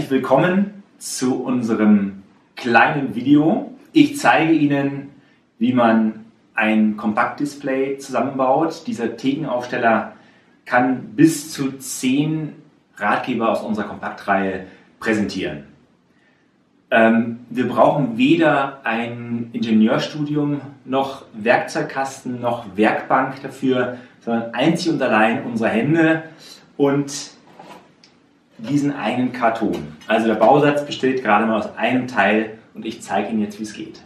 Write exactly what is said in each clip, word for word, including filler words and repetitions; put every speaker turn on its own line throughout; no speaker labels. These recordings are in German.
Herzlich willkommen zu unserem kleinen Video. Ich zeige Ihnen, wie man ein Kompaktdisplay zusammenbaut. Dieser Thekenaufsteller kann bis zu zehn Ratgeber aus unserer Kompaktreihe präsentieren. Ähm, wir brauchen weder ein Ingenieurstudium noch Werkzeugkasten noch Werkbank dafür, sondern einzig und allein unsere Hände und diesen einen Karton. Also der Bausatz besteht gerade mal aus einem Teil und ich zeige Ihnen jetzt, wie es geht.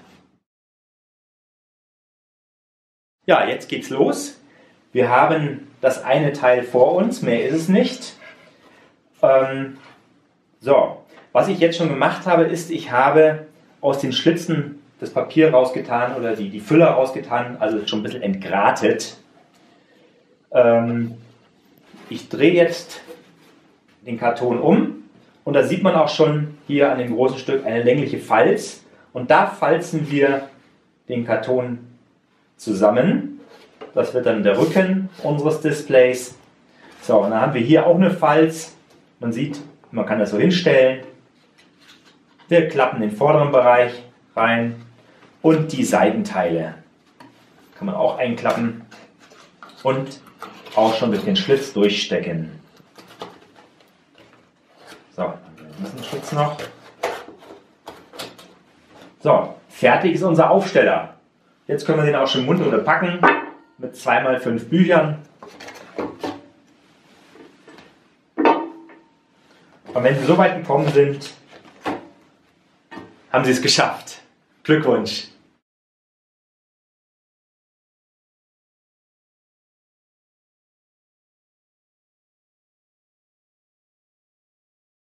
Ja, jetzt geht's los. Wir haben das eine Teil vor uns, mehr ist es nicht. Ähm, so, was ich jetzt schon gemacht habe, ist, ich habe aus den Schlitzen das Papier rausgetan oder die, die Füller rausgetan, also schon ein bisschen entgratet. Ähm, ich drehe jetzt den Karton um und da sieht man auch schon hier an dem großen Stück eine längliche Falz und da falzen wir den Karton zusammen. Das wird dann der Rücken unseres Displays. So, und dann haben wir hier auch eine Falz. Man sieht, man kann das so hinstellen. Wir klappen den vorderen Bereich rein und die Seitenteile kann man auch einklappen und auch schon durch den Schlitz durchstecken. So, diesen Schlitz noch. So, fertig ist unser Aufsteller. Jetzt können wir den auch schon munter packen mit zwei mal fünf Büchern. Und wenn Sie so weit gekommen sind, haben Sie es geschafft. Glückwunsch!